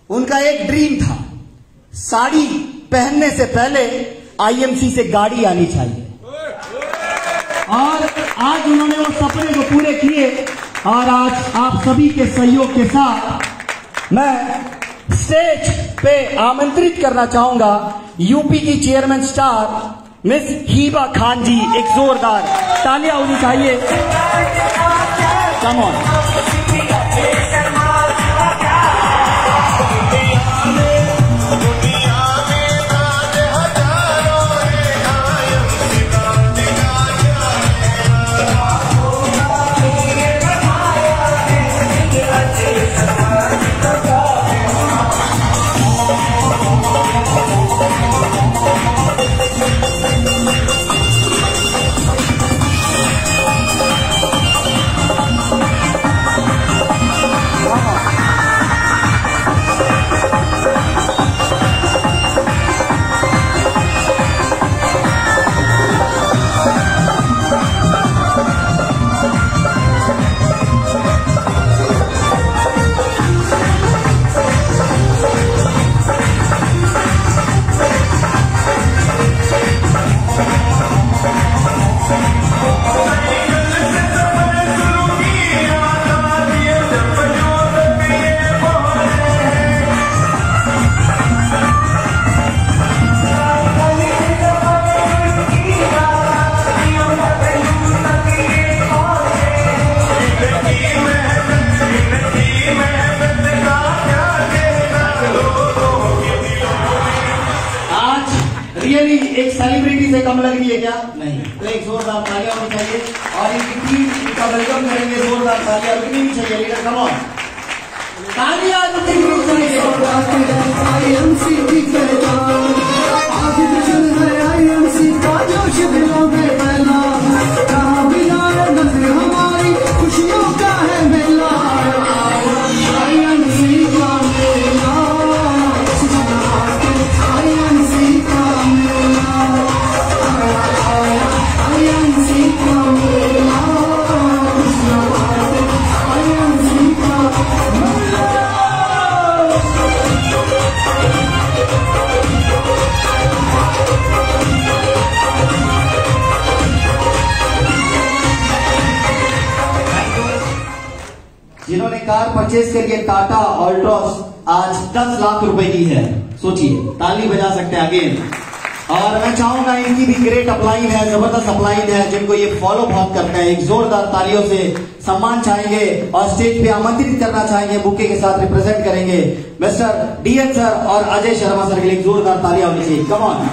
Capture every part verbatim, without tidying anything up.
उनका एक ड्रीम था, साड़ी पहनने से पहले आईएमसी से गाड़ी आनी चाहिए, और आज उन्होंने वो सपने को पूरे किए। और आज आप सभी के सहयोग के साथ मैं स्टेज पे आमंत्रित करना चाहूंगा यूपी की chairman star miss Hiba Khan ji. एक जोरदार तालियां होनी चाहिए। Come on. एक सेलिब्रिटी से कम लग रही है क्या? नहीं। तो एक जोरदार तालियां होनी चाहिए और इनकी टीम का वेलकम करेंगे। जोरदार तालियां रुकनी भी चाहिए। लीडर कम ऑन, तालियां रुकनी भी चाहिए। आईएमसी की पहचान आज जश्न है, आईएमसी का जोश दिलों में फैला, कहां भी जाए नजर हमारी खुशियों का है मेला। आईएमसी का मेला, आईएमसी का जिन्होंने कार परचेज करी है टाटा ऑल्ट्रॉस, आज दस लाख रुपए की है। सोचिए, ताली बजा सकते हैं अगेन। और मैं चाहूंगा इनकी भी ग्रेट अपलाइन है, जबरदस्त अपलाइन है, जिनको ये फॉलो बहुत करते हैं। एक जोरदार तालियों से सम्मान चाहेंगे और स्टेज पे आमंत्रित करना चाहेंगे, बुके के साथ रिप्रेजेंट करेंगे मिस्टर डीएन सर और अजय शर्मा सर के लिए जोरदार तालियां होनी चाहिए। Come on.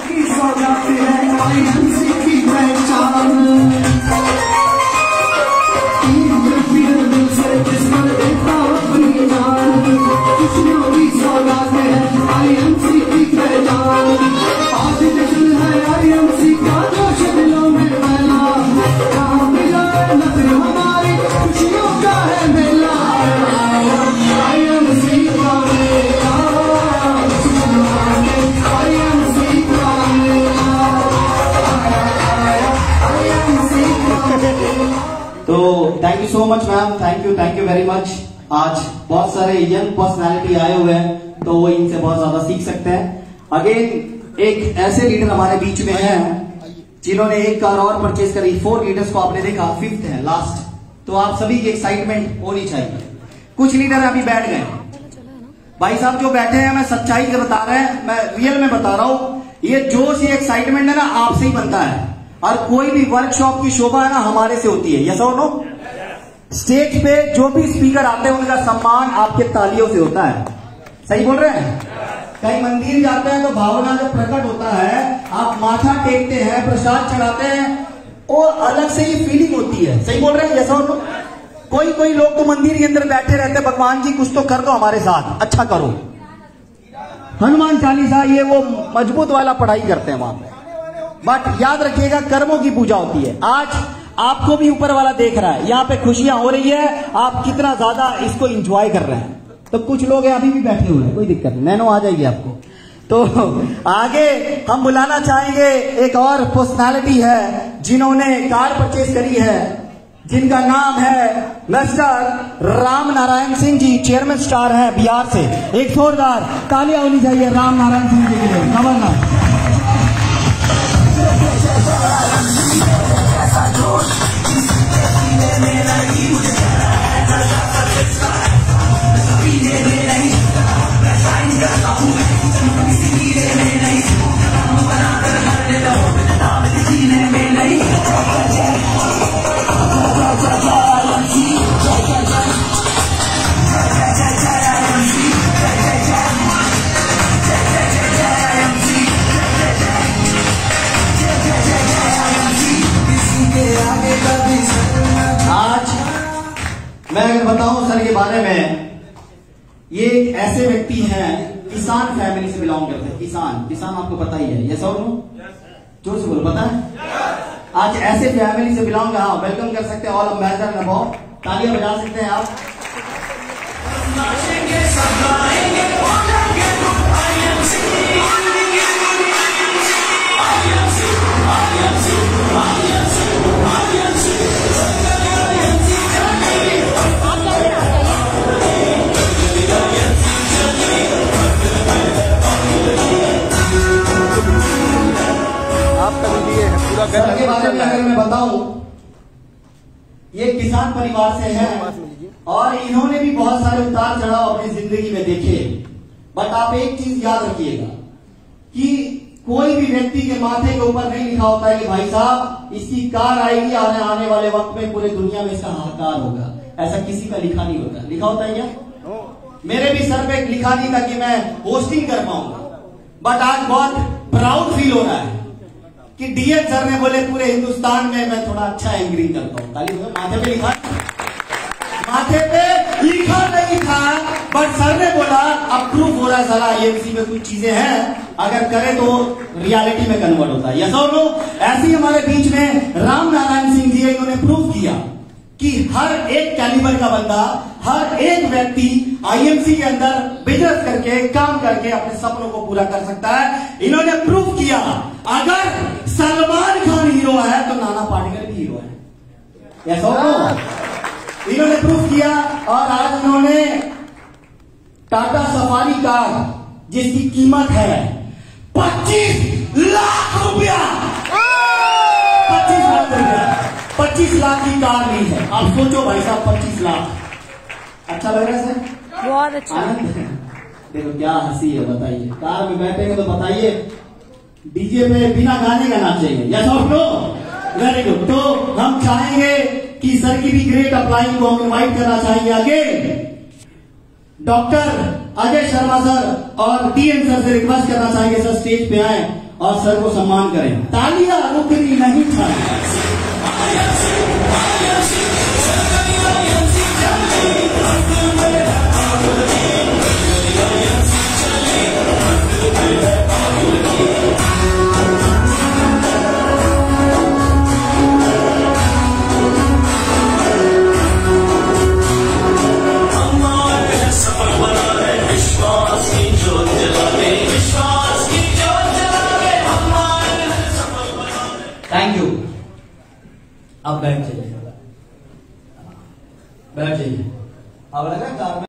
तो thank you so much ma'am, thank you thank you very much. आज बहुत सारे यंग पर्सनालिटी आए हुए हैं, तो वो इनसे बहुत ज्यादा सीख सकते हैं। अगेन एक ऐसे लीडर हमारे बीच में हैं जिन्होंने एक कार और परचेज करी। फोर लीडर्स को आपने देखा, फिफ्थ है लास्ट, तो आप सभी की एक्साइटमेंट होनी चाहिए। कुछ लीडर अभी बैठ गए भाई साहब, जो बैठे हैं मैं सच्चाई से बता रहे हैं, मैं रियल में बता रहा हूं। ये जोश, ये एक्साइटमेंट है ना, आपसे ही बनता है। और कोई भी वर्कशॉप की शोभा है ना, हमारे से होती है। Yes or no? स्टेज पे जो भी स्पीकर आते हैं उनका सम्मान आपके तालियों से होता है। सही बोल रहे हैं? कई मंदिर जाते हैं तो भावना जब प्रकट होता है, आप माथा टेकते हैं, प्रसाद चढ़ाते हैं, और अलग से ही फीलिंग होती है। सही बोल रहे हैं? Yes or no? कोई कोई लोग तो मंदिर के अंदर बैठे रहते हैं, भगवान जी कुछ तो कर दो हमारे साथ, अच्छा करो। हनुमान चालीसा ये वो मजबूत वाला पढ़ाई करते हैं वहां पे। बट याद रखिएगा, कर्मों की पूजा होती है। आज आपको भी ऊपर वाला देख रहा है, यहाँ पे खुशियां हो रही है, आप कितना ज्यादा इसको एंजॉय कर रहे हैं। तो कुछ लोग अभी भी बैठे हुए हैं, कोई दिक्कत नहीं, नैनो आ जाएगी आपको। तो आगे हम बुलाना चाहेंगे एक और पर्सनालिटी है जिन्होंने कार परचेज करी है, जिनका नाम है mister Ram Narayan Singh ji, chairman star है बिहार से। एक जोरदार तालियां होनी चाहिए राम नारायण सिंह जी के लिए। गवर्नर मैं अगर बताऊं सर के बारे में, ये एक ऐसे व्यक्ति हैं, किसान फैमिली से बिलोंग करते हैं। किसान किसान आपको पता ही है, यस और नो? जोर से बोलो, पता है? आज ऐसे फैमिली से बिलोंग, हाँ, वेलकम कर सकते हैं ऑल अम्बेसडर नभो, तालियां बजा सकते हैं आप। सर के बारे में अगर मैं बताऊं, ये किसान परिवार से है और इन्होंने भी बहुत सारे उतार चढ़ाव अपनी जिंदगी में देखे। बट आप एक चीज याद रखिएगा कि कोई भी व्यक्ति के माथे के ऊपर नहीं लिखा होता है कि भाई साहब इसकी कार आएगी, आने आने वाले वक्त में पूरे दुनिया में इसका हाहाकार होगा। ऐसा किसी का लिखा नहीं होता। लिखा होता है क्या? मेरे भी सर पे लिखा नहीं था कि मैं होस्टिंग कर पाऊंगा। बट आज बहुत प्राउड फील हो रहा है कि डीएम सर ने बोले पूरे हिंदुस्तान में मैं थोड़ा अच्छा एंकरिंग करता हूँ। ताली। माथे पे लिखा, माथे पे लिखा नहीं था, बट सर ने बोला अब प्रूफ हो रहा है सारा आईएमसी में कुछ चीजें हैं, अगर करे तो रियलिटी में कन्वर्ट होता है। Yes or no? ऐसे ही हमारे बीच में राम नारायण सिंह जी, इन्होंने प्रूफ किया कि हर एक कैलिबर का बंदा, हर एक व्यक्ति आईएमसी के अंदर बिजनेस करके, काम करके अपने सपनों को पूरा कर सकता है। इन्होंने प्रूफ किया अगर सलमान खान हीरो है तो नाना पाटेकर भी हीरो है। Yes or no? इन्होंने प्रूफ किया और आज इन्होंने टाटा सफारी कार जिसकी कीमत है पच्चीस लाख रुपया, पच्चीस लाख रुपया, पच्चीस लाख की कार ली है। आप सोचो भाई साहब, पच्चीस लाख। अच्छा लग रहा है सर? बहुत अच्छा। देखो क्या हंसी है, बताइए। कार में बैठेंगे तो बताइए डीजे पे बिना गाने का नाचेंगे। Yes or no? Very good. तो हम चाहेंगे कि सर की भी ग्रेट अप्लाइंग को हम इनवाइट करना चाहेंगे आगे। डॉक्टर अजय शर्मा सर और डीएम सर से रिक्वेस्ट करना चाहेंगे सर स्टेज पे आए और सर को सम्मान करें। तालियां रुकनी नहीं चाहिए। Thank you. अब बैठ जाइए, बैठ जाइए। अब लगा कार में